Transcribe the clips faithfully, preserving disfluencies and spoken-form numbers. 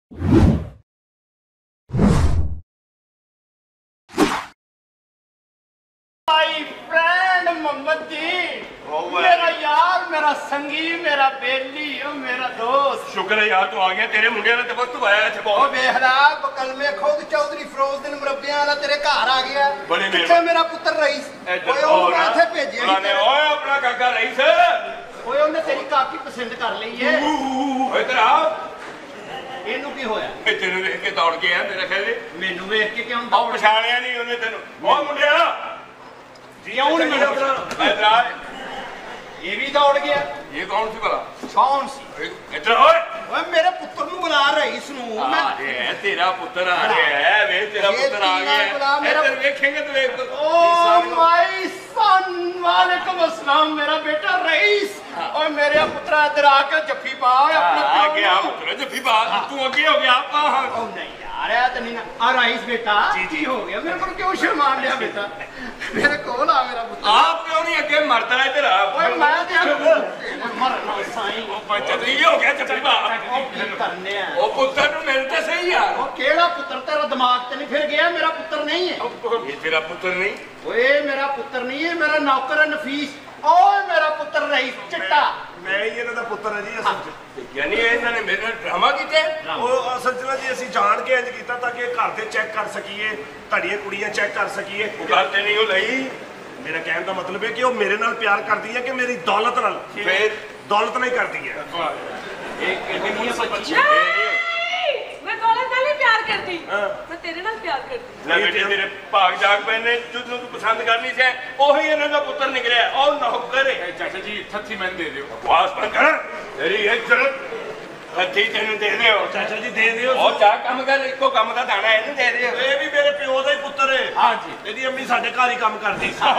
My friend Mohammad जी, मेरा यार, मेरा संगी, मेरा बेली, मेरा दोस्त। शुक्र है यार तू आ गया। तेरे मुंडे ने तो वक्त आया इत्थे बहुत। वेखला बकलमे खुद चौधरी फिरोज दिन मुरब्बियां वाला तेरे घर आ गया। बड़ी किथे मेरा पुत्र रईस? ओए ओए इथे भेजिया ओए ओए अपना काका रईस। ओए ਉਹਨੇ तेरी काकी पसंद कर ली है। ओए इधर आ। ਇਹਨੂੰ ਕੀ ਹੋਇਆ? ਇਹ ਤੈਨੂੰ ਵੇਖ ਕੇ ਦੌੜ ਕੇ ਆ ਮੇਰੇ ਖਿਆਲ। ਮੈਨੂੰ ਵੇਖ ਕੇ ਕਿਉਂ ਉਹ ਪਛਾਣਿਆ ਨਹੀਂ ਉਹਨੇ ਤੈਨੂੰ। ਓ ਮੁੰਡਿਆ ਕਿਉਂ ਨਹੀਂ ਮੈਨੂੰ? ਇਧਰ ਆ। ये भी दौड़ गया। ये कौन सी भला? कौन सी? इधर ओए ओए मेरे पुत्र नु बुला रईस नु। मैं ये तेरा पुत्र आ गया है। वे तेरा पुत्र आ गया है। इधर देखेंगे तो देख। ओ माय सन, वालेकुम अस्सलाम मेरा बेटा रईस। ओए मेरे पुत्र इधर आके जफ्फी पा अपने आ गया पुत्र जफ्फी पा। तू आगे हो गया आप। ओ नहीं यार है तो नहीं ना। आ रईस बेटा जी जी हो गया। मेरे को क्यों शर्मान लिया बेटा? मेरे कोल आ मेरा पुत्र। आप क्यों नहीं आगे मरता है इधर? ओए मैं ते मरना साईं। ओ पंचत ये हो गया जफ्फी पा। करने आ ओ पुत्र नु मिलते सही यार। ओ केड़ा पुत्र? तेरा दिमाग ते नहीं फिर गया? मेरा पुत्र नहीं है। ये तेरा पुत्र नहीं? ओए मेरा पुत्र नहीं है, मेरा नौकर है नफीस। ओए मेरा पुत्र रईस चिट्टा। मैं ही इन्हां दा पुत्र है जी। असल यानी ਇਹਨਾਂ ਨੇ ਮੇਰੇ ਨਾਲ ਡਰਾਮਾ ਕੀਤਾ। ਉਹ ਅਸਲ ਚ ਨਾ ਜੀ ਅਸੀਂ ਜਾਣ ਕੇ ਇੰਜ ਕੀਤਾ ਤਾਂ ਕਿ ਘਰ ਦੇ ਚੈੱਕ ਕਰ ਸਕੀਏ, ਤੁਹਾਡੀਆਂ ਕੁੜੀਆਂ ਚੈੱਕ ਕਰ ਸਕੀਏ। ਗੱਲ ਤੇ ਨਹੀਂ ਉਹ ਲਈ। ਮੇਰਾ ਕਹਿਣ ਦਾ ਮਤਲਬ ਹੈ ਕਿ ਉਹ ਮੇਰੇ ਨਾਲ ਪਿਆਰ ਕਰਦੀ ਹੈ ਕਿ ਮੇਰੀ ਦੌਲਤ ਨਾਲ? ਫਿਰ ਦੌਲਤ ਨਾਲ ਹੀ ਕਰਦੀ ਹੈ। ਇੱਕ ਕਿੰਨੀ ਬੱਚੀ मैं दौलत नाल ही प्यार करती। मैं तेरे नाल प्यार करती। ਲੈ ਬੇਟੇ ਤੇਰੇ ਭਾਗ ਜਾਗ ਪਏ ਨੇ। ਜਿਹਨੂੰ ਤੂੰ ਪਸੰਦ ਕਰਨੀ ਸੀ ਉਹੀ ਇਹਨਾਂ ਦਾ ਪੁੱਤਰ ਨਿਕਲਿਆ। ਉਹ ਨੌਕਰ ਹੈ। ਚਾਚਾ ਜੀ ਥੱਥੀ ਮੈਨੂੰ ਦੇ ਦਿਓ। ਬਕਵਾਸ ਨਾ ਕਰ। ਤੇਰੀ ਇੱਜ਼ਤ ਹੱਥੀ ਤੈਨੂੰ ਦੇ ਦਿਓ। ਚਾਚਾ ਜੀ ਦੇ ਦਿਓ। ਉਹ ਜਾ ਕੰਮ ਕਰ। ਇੱਕੋ ਕੰਮ ਦਾ ਦਾਣਾ ਇਹਨੂੰ ਦੇ ਦਿਓ। ਇਹ ਵੀ ਮੇਰੇ ਪਿਓ ਦਾ ਹੀ ਪੁੱਤਰ ਹੈ। ਹਾਂਜੀ ਇਹਦੀ ਅੰਮੀ ਸਾਡੇ ਘਰ ਹੀ ਕੰਮ ਕਰਦੀ ਸੀ।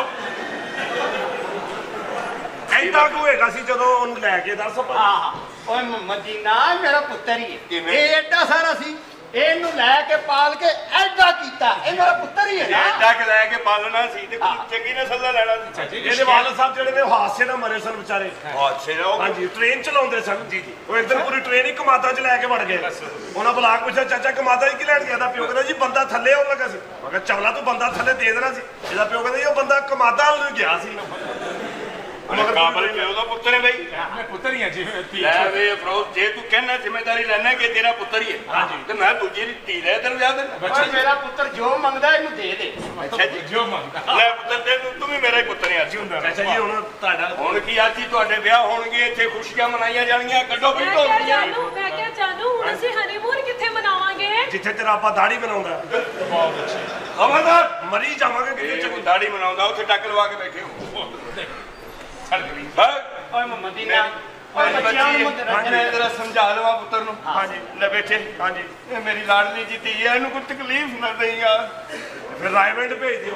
ਐਂਦਾ ਕੋ ਹੋਏਗਾ ਸੀ ਜਦੋਂ ਉਹਨੂੰ ਲੈ ਕੇ ਦੱਸ। ਆਹ ਓਏ ਮੁਹੰਮਦ ਜੀ ਨਾ ਮੇਰਾ ਪੁੱਤਰ ਹੀ ਹੈ। ਕਿਵੇਂ? ਇਹ ਐਡਾ ਸਾਰਾ ਸੀ, ਇਹਨੂੰ ਲੈ ਕੇ ਪਾਲ ਕੇ ਐਡਾ ਕੀਤਾ। ਇਹ ਮੇਰਾ ਪੁੱਤਰ ਹੀ ਹੈ ਜੇ ਨਾ। ਡੱਕ ਲੈ ਕੇ ਪਾਲਣਾ ਸੀ ਤੇ ਕੋਈ ਚੰਗੀ ਨਸਲ ਦਾ ਲੈਣਾ ਸੀ। ਚਾਚੀ ਇਹਦੇ ਵਾਲਦ ਸਾਹਿਬ ਜਿਹੜੇ ਨੇ ਉਹ ਹਾਦਸੇ ਨਾਲ ਮਰੇ ਸਨ ਵਿਚਾਰੇ। ਅੱਛੇ ਨਾ ਉਹ ਹਾਂਜੀ ਟ੍ਰੇਨ ਚਲਾਉਂਦੇ ਸਨ ਜੀ ਜੀ। ਉਹ ਇੱਧਰ ਪੂਰੀ ਟ੍ਰੇਨ ਹੀ ਕਮਾਦਾ ਚ ਲੈ ਕੇ ਵੜ ਗਏ। ਉਹਨਾਂ ਬੁਲਾ ਕੇ ਪੁੱਛਿਆ ਚਾਚਾ ਕਮਾਦਾ ਹੀ ਕੀ ਲੈਣ ਗਿਆ? ਦਾ ਪਿਓ ਕਹਿੰਦਾ ਜੀ ਬੰਦਾ ਥੱਲੇ ਆਉਣ ਲੱਗਾ ਸੀ। ਮੈਂ ਕਿਹਾ ਚਵਲਾ ਤੂੰ ਬੰਦਾ ਥੱਲੇ ਦੇ ਦੇਣਾ ਸੀ। ਇਹਦਾ ਪਿਓ ਕਹਿੰਦਾ ਜੀ ਉਹ ਬੰਦਾ ਕਮਾਦਾ ਵੱਲ ਨੂੰ ਗਿਆ ਸੀ। ਮਗਰ ਕਾਬਲ ਪਿਓ ਦਾ ਪੁੱਤਰ ਹੈ ਬਈ। ਮੈਂ ਪੁੱਤਰ ਹੀ ਹਾਂ ਜੀ। ਲੈ ਵੇ ਅਫਰੋਜ਼ ਜੇ ਤੂੰ ਕਹਿਣਾ ਜ਼ਿੰਮੇਵਾਰੀ ਲੈਣਾ ਕਿ ਤੇਰਾ ਪੁੱਤਰ ਹੀ ਹੈ ਹਾਂਜੀ ਤੇ ਮੈਂ ਦੂਜੀ ਦੀ ਧੀ ਲੈ ਤੈਨੂੰ ਵਿਆਹ ਦੇਣਾ। ਓਏ ਮੇਰਾ ਪੁੱਤਰ ਜੋ ਮੰਗਦਾ ਇਹਨੂੰ ਦੇ ਦੇ। ਅੱਛਾ ਜੀ ਜੋ ਮੰਗਦਾ। ਲੈ ਪੁੱਤਰ ਤੇ ਤੂੰ ਤੂੰ ਵੀ ਮੇਰਾ ਹੀ ਪੁੱਤਰ ਹੈ। ਚਾਚਾ ਜੀ ਹੁਣ ਤੁਹਾਡਾ ਹੁਣ ਕੀ ਆਜੀ ਤੁਹਾਡੇ ਵਿਆਹ ਹੋਣਗੇ ਇੱਥੇ ਖੁਸ਼ੀਆਂ ਮਨਾਈਆਂ ਜਾਣਗੀਆਂ। ਕੱਢੋ मैं ਪੀਟੋ क्या जानू मैं क्या जानू हुण ਅਸੀਂ ਹਨੀਮੂਨ ਕਿੱਥੇ ਮਨਾਵਾਂਗੇ? ਜਿੱਥੇ ਤੇਰਾ ਆਪਾ ਦਾੜੀ ਬਣਾਉਂਦਾ। ਖਬਰਦਾਰ ਮਰੀ ਜਾਵਾਂਗੇ ਕਿਤੇ ਇਹ ਚੰਗੀ। ਦਾੜੀ ਮਨਾਉਂਦਾ ਉੱਥੇ ਟੱਕ ਲਵਾ ਕੇ ਬੈਠੇ ਹੋ। ਛੱਡ ਗਈ। ਓਏ ਮੁਹੰਮਦ ਜੀ ਨਾ ਓਏ ਮੇਰੀ ਬੱਚਿਆਂ ਬੱਚੀ ਨੂੰ ਹਾਂਜੀ ਜਰਾ ਸਮਝਾ ਲਵਾ ਪੁੱਤਰ ਨੂੰ। ਹਾਂਜੀ ਲੈ ਬੈਠੇ ਹਾਂਜੀ ਇਹ ਮੇਰੀ ਲਾਡਲੀ ਜੀ ਧੀ ਹੈ। ਇਹਨੂੰ ਕੋਈ ਤਕਲੀਫ ਨਾ ਦੇਈ ਯਾਰ। ਫਿਰ ਰਾਇਮੰਡ ਭੇਜ ਦਿਓ।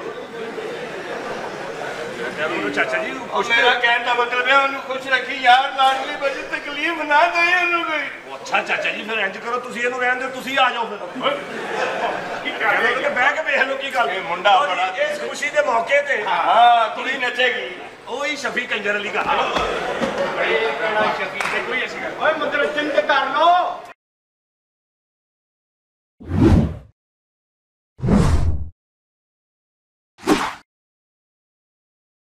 ਉਹਨੂੰ ਚਾਚਾ ਜੀ ਉਹ ਮੇਰਾ ਕਹਿਣ ਦਾ ਮਤਲਬ ਹੈ ਉਹਨੂੰ ਖੁਸ਼ ਰੱਖੀ ਯਾਰ। ਲਾਡਲੀ ਬੱਚੀ ਤਕਲੀਫ ਨਾ ਦੇ ਇਹਨੂੰ ਕੋਈ। ਅੱਛਾ ਚਾਚਾ ਜੀ ਫਿਰ ਇੰਜ ਕਰੋ ਤੁਸੀਂ ਇਹਨੂੰ ਰਹਿਣ ਦਿਓ। ਤੁਸੀਂ ਆ ਜਾਓ ਫਿਰ। ਕੀ ਕਰ ਰਹੇ ਹੋ? ਬਹਿ ਕੇ ਵੇਖ ਲਓ ਕੀ ਗੱਲ। ਇਹ ਮੁੰਡਾ ਲਓ ਜੀ, ਬੜਾ- ਇਸ ਖੁਸ਼ੀ ਦੇ ਮੌਕੇ ਤੇ ਹਾਂ ਕੁੜੀ ਨੱਚੇਗੀ। ਉਹੀ ਸ਼ਫੀ ਕੰਜਰ ਅਲੀ ਘਰ। ਓਏ ਕਿਹੜਾ ਸ਼ਫੀਕ ਹੈ? ਕੋਈ ਅਸੀਂ ਓਏ ਮੁਦਰਜਨ ਤੇ ਕਰ ਲੋ।